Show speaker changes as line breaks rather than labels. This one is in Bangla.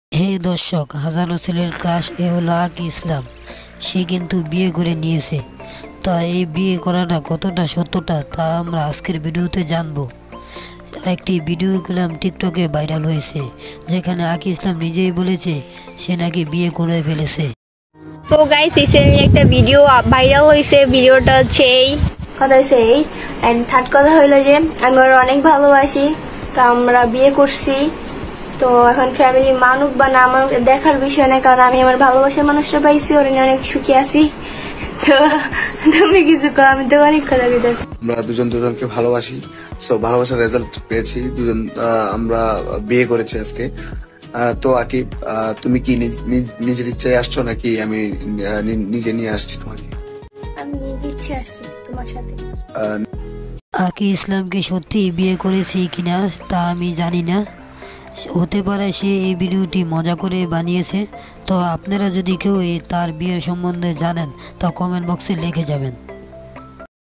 হে দর্শক, হাজারো ছেলের ক্রাশ এ হলো আকি ইসলাম। সে কিন্তু বিয়ে করে নিয়েছে। তা এই বিয়ে করাটা কতটা সত্যতা তা আমরা আজকের ভিডিওতে জানবো। একটি ভিডিও গেলাম টিকটকে ভাইরাল হয়েছে, যেখানে আকি ইসলাম নিজেই বলেছে সে নাকি বিয়ে করে ফেলেছে।
তো গাইস রিসেন্টলি একটা ভিডিও ভাইরাল হয়েছে। ভিডিওটা হচ্ছে এই
কথা হয়েছে এই অ্যান্ড থার্ড কথা হইলো যে আমি ওর অনেক ভালোবাসি। তো আমরা বিয়ে করছি। তো এখন ফ্যামিলি মানুক বা না মানুক দেখার বিষয় না, কারণ আমি আমার ভালোবাসার মানুষটা পাইছি, ওর নিয়ে অনেক সুখী আছি। তো তুমি কিছু কো, আমি তো অনেক কথা দিতেছি।
আমরা দুজন দুজনকে ভালোবাসি, সো ভালোবাসার রেজাল্ট পেয়েছি দুজন। আমরা বিয়ে করেছি আজকে। তো আকিব, তুমি কি নিজের ইচ্ছায় আসছো নাকি আমি নিজে নিয়ে আসছি তোমাকে?
আমি নিজে ইচ্ছে আসছি তোমার সাথে।
আকি ইসলামকে সত্যি বিয়ে করেছে কিনা তা আমি জানি না, হতে পারে সে এই ভিডিওটি মজা করে বানিয়েছে। তো আপনারা যদি কেউ তার বিয়ের সম্বন্ধে জানেন তা কমেন্ট বক্সে লিখে যাবেন।